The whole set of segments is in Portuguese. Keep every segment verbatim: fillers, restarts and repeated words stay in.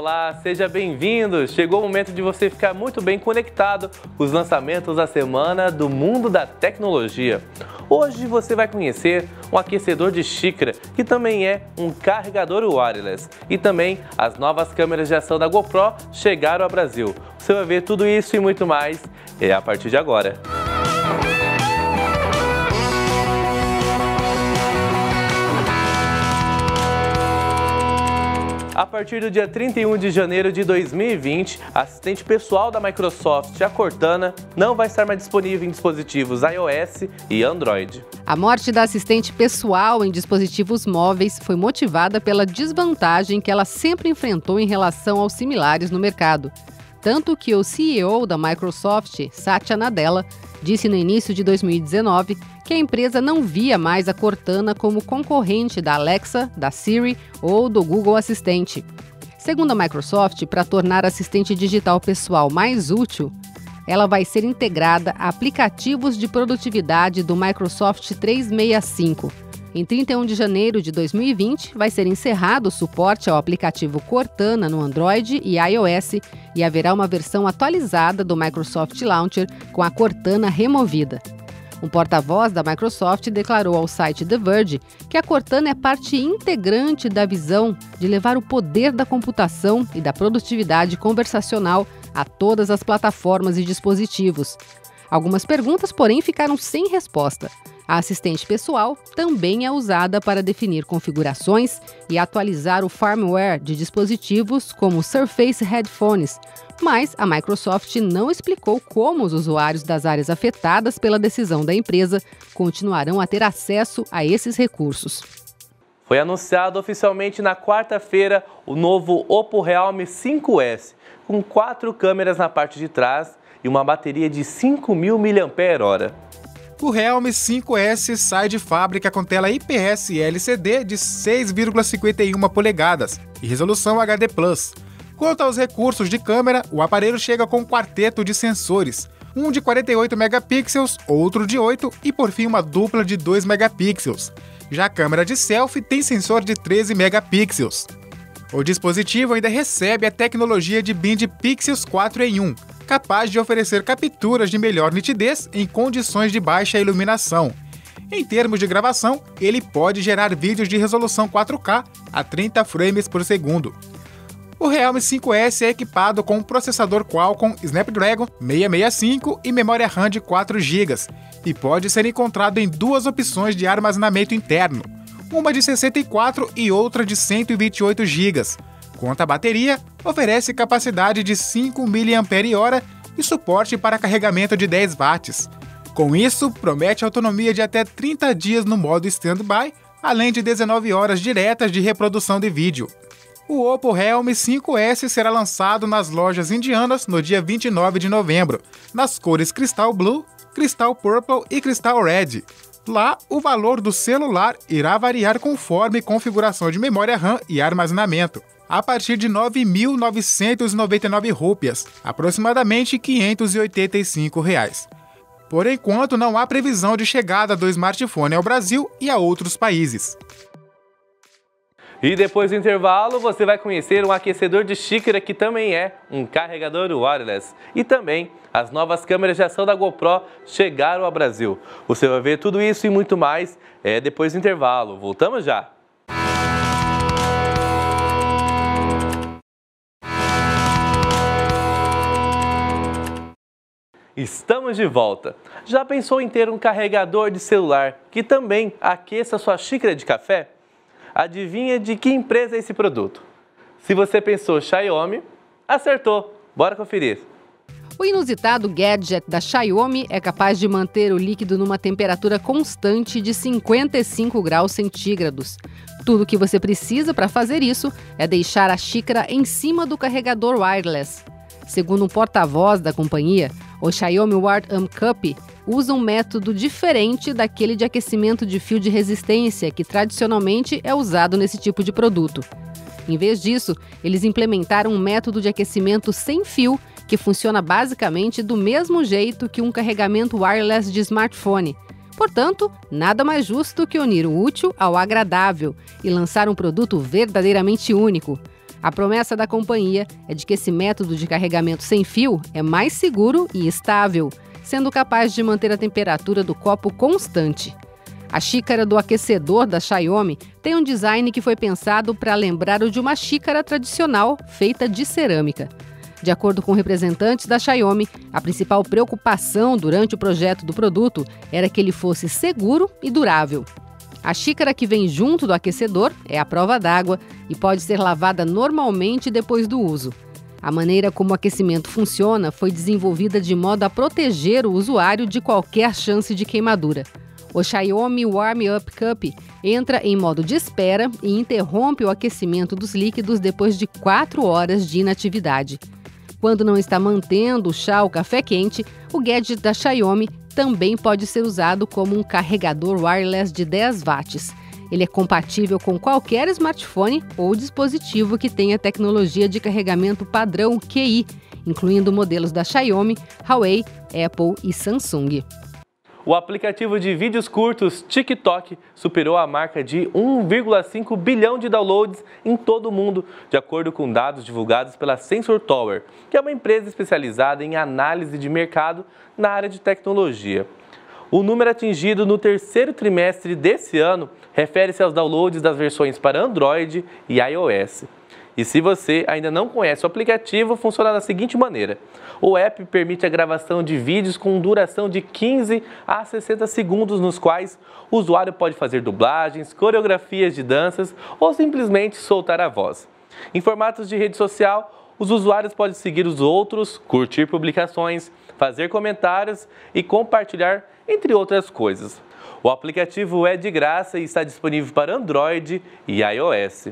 Olá, seja bem-vindo! Chegou o momento de você ficar muito bem conectado com os lançamentos da semana do mundo da tecnologia. Hoje você vai conhecer um aquecedor de xícara, que também é um carregador wireless. E também as novas câmeras de ação da GoPro chegaram ao Brasil. Você vai ver tudo isso e muito mais é a partir de agora. A partir do dia trinta e um de janeiro de dois mil e vinte, a assistente pessoal da Microsoft, a Cortana, não vai estar mais disponível em dispositivos iOS e Android. A morte da assistente pessoal em dispositivos móveis foi motivada pela desvantagem que ela sempre enfrentou em relação aos similares no mercado. Tanto que o C E O da Microsoft, Satya Nadella, disse no início de dois mil e dezenove que a empresa não via mais a Cortana como concorrente da Alexa, da Siri ou do Google Assistente. Segundo a Microsoft, para tornar a assistente digital pessoal mais útil, ela vai ser integrada a aplicativos de produtividade do Microsoft trezentos e sessenta e cinco. Em trinta e um de janeiro de dois mil e vinte, vai ser encerrado o suporte ao aplicativo Cortana no Android e iOS e haverá uma versão atualizada do Microsoft Launcher com a Cortana removida. Um porta-voz da Microsoft declarou ao site The Verge que a Cortana é parte integrante da visão de levar o poder da computação e da produtividade conversacional a todas as plataformas e dispositivos. Algumas perguntas, porém, ficaram sem resposta. A assistente pessoal também é usada para definir configurações e atualizar o firmware de dispositivos como o Surface Headphones, mas a Microsoft não explicou como os usuários das áreas afetadas pela decisão da empresa continuarão a ter acesso a esses recursos. Foi anunciado oficialmente na quarta-feira o novo Oppo Realme cinco S, com quatro câmeras na parte de trás e uma bateria de cinco mil miliampères-hora. O Realme cinco S sai de fábrica com tela I P S L C D de seis vírgula cinquenta e uma polegadas e resolução H D plus. Quanto aos recursos de câmera, o aparelho chega com um quarteto de sensores, um de quarenta e oito megapixels, outro de oito e por fim uma dupla de dois megapixels. Já a câmera de selfie tem sensor de treze megapixels. O dispositivo ainda recebe a tecnologia de Bind Pixels quatro em um, capaz de oferecer capturas de melhor nitidez em condições de baixa iluminação. Em termos de gravação, ele pode gerar vídeos de resolução quatro K a trinta frames por segundo. O Realme cinco S é equipado com um processador Qualcomm Snapdragon seiscentos e sessenta e cinco e memória RAM de quatro gigas, e pode ser encontrado em duas opções de armazenamento interno, uma de sessenta e quatro e outra de cento e vinte e oito gigas. Quanto à bateria, oferece capacidade de cinco miliampères-hora e suporte para carregamento de dez watts. Com isso, promete autonomia de até trinta dias no modo standby, além de dezenove horas diretas de reprodução de vídeo. O Oppo Realme cinco S será lançado nas lojas indianas no dia vinte e nove de novembro, nas cores Crystal Blue, Crystal Purple e Crystal Red. Lá, o valor do celular irá variar conforme configuração de memória RAM e armazenamento, a partir de nove mil novecentas e noventa e nove rúpias, aproximadamente quinhentos e oitenta e cinco reais. Por enquanto, não há previsão de chegada do smartphone ao Brasil e a outros países. E depois do intervalo, você vai conhecer um aquecedor de xícara que também é um carregador wireless. E também as novas câmeras de ação da GoPro chegaram ao Brasil. Você vai ver tudo isso e muito mais é, depois do intervalo. Voltamos já! Estamos de volta! Já pensou em ter um carregador de celular que também aqueça sua xícara de café? Adivinha de que empresa é esse produto? Se você pensou Xiaomi, acertou! Bora conferir! O inusitado gadget da Xiaomi é capaz de manter o líquido numa temperatura constante de cinquenta e cinco graus centígrados. Tudo o que você precisa para fazer isso é deixar a xícara em cima do carregador wireless. Segundo um porta-voz da companhia, o Xiaomi Ward-Am Cup usa um método diferente daquele de aquecimento de fio de resistência que tradicionalmente é usado nesse tipo de produto. Em vez disso, eles implementaram um método de aquecimento sem fio que funciona basicamente do mesmo jeito que um carregamento wireless de smartphone. Portanto, nada mais justo que unir o útil ao agradável e lançar um produto verdadeiramente único. A promessa da companhia é de que esse método de carregamento sem fio é mais seguro e estável, sendo capaz de manter a temperatura do copo constante. A xícara do aquecedor da Xiaomi tem um design que foi pensado para lembrar o de uma xícara tradicional feita de cerâmica. De acordo com representantes da Xiaomi, a principal preocupação durante o projeto do produto era que ele fosse seguro e durável. A xícara que vem junto do aquecedor é à prova d'água e pode ser lavada normalmente depois do uso. A maneira como o aquecimento funciona foi desenvolvida de modo a proteger o usuário de qualquer chance de queimadura. O Xiaomi Warm Up Cup entra em modo de espera e interrompe o aquecimento dos líquidos depois de quatro horas de inatividade. Quando não está mantendo o chá ou café quente, o gadget da Xiaomi também pode ser usado como um carregador wireless de dez watts. Ele é compatível com qualquer smartphone ou dispositivo que tenha tecnologia de carregamento padrão Qi, incluindo modelos da Xiaomi, Huawei, Apple e Samsung. O aplicativo de vídeos curtos TikTok superou a marca de um vírgula cinco bilhão de downloads em todo o mundo, de acordo com dados divulgados pela Sensor Tower, que é uma empresa especializada em análise de mercado na área de tecnologia. O número atingido no terceiro trimestre desse ano refere-se aos downloads das versões para Android e iOS. E se você ainda não conhece o aplicativo, funciona da seguinte maneira. O app permite a gravação de vídeos com duração de quinze a sessenta segundos, nos quais o usuário pode fazer dublagens, coreografias de danças ou simplesmente soltar a voz. Em formatos de rede social, os usuários podem seguir os outros, curtir publicações, fazer comentários e compartilhar, entre outras coisas. O aplicativo é de graça e está disponível para Android e iOS.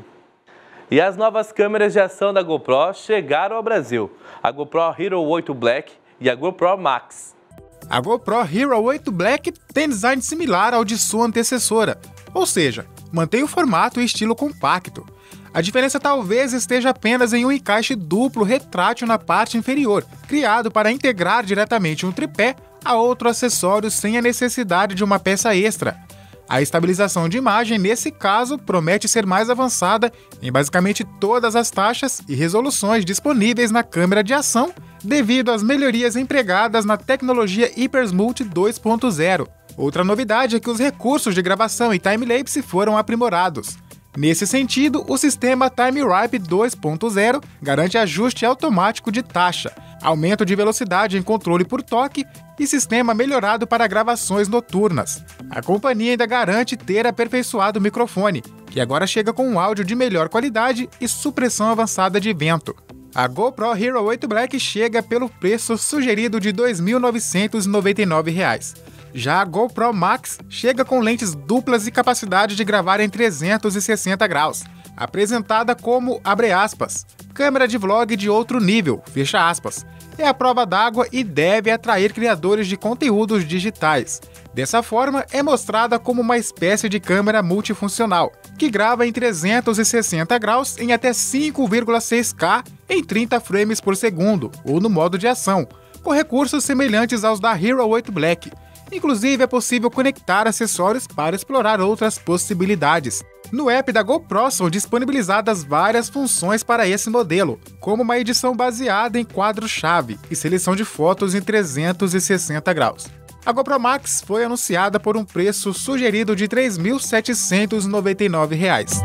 E as novas câmeras de ação da GoPro chegaram ao Brasil, a GoPro Hero oito Black e a GoPro Max. A GoPro Hero oito Black tem design similar ao de sua antecessora, ou seja, mantém o formato e estilo compacto. A diferença talvez esteja apenas em um encaixe duplo retrátil na parte inferior, criado para integrar diretamente um tripé a outro acessório sem a necessidade de uma peça extra. A estabilização de imagem, nesse caso, promete ser mais avançada em basicamente todas as taxas e resoluções disponíveis na câmera de ação, devido às melhorias empregadas na tecnologia HyperSmooth dois ponto zero. Outra novidade é que os recursos de gravação e time-lapse foram aprimorados. Nesse sentido, o sistema TimeWrap dois ponto zero garante ajuste automático de taxa, aumento de velocidade em controle por toque e sistema melhorado para gravações noturnas. A companhia ainda garante ter aperfeiçoado o microfone, que agora chega com um áudio de melhor qualidade e supressão avançada de vento. A GoPro Hero oito Black chega pelo preço sugerido de dois mil novecentos e noventa e nove reais. Já a GoPro Max chega com lentes duplas e capacidade de gravar em trezentos e sessenta graus, apresentada como, abre aspas, câmera de vlog de outro nível, fecha aspas. É a prova d'água e deve atrair criadores de conteúdos digitais. Dessa forma, é mostrada como uma espécie de câmera multifuncional, que grava em trezentos e sessenta graus em até cinco vírgula seis K em trinta frames por segundo, ou no modo de ação, com recursos semelhantes aos da Hero oito Black. Inclusive, é possível conectar acessórios para explorar outras possibilidades. No app da GoPro são disponibilizadas várias funções para esse modelo, como uma edição baseada em quadro-chave e seleção de fotos em trezentos e sessenta graus. A GoPro Max foi anunciada por um preço sugerido de três mil setecentos e noventa e nove reais.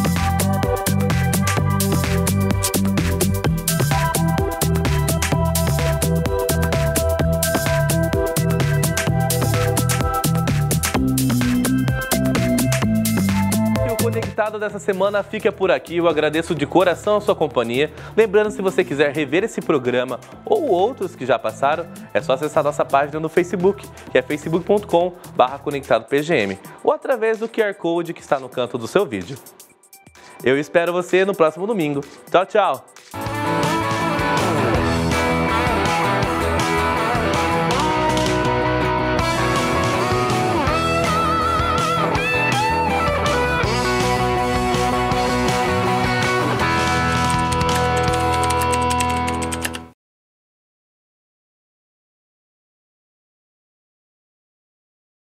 Conectado dessa semana fica por aqui. Eu agradeço de coração a sua companhia. Lembrando, se você quiser rever esse programa ou outros que já passaram, é só acessar nossa página no Facebook, que é facebook ponto com barra conectado P G M, ou através do Q R Code que está no canto do seu vídeo. Eu espero você no próximo domingo. Tchau, tchau!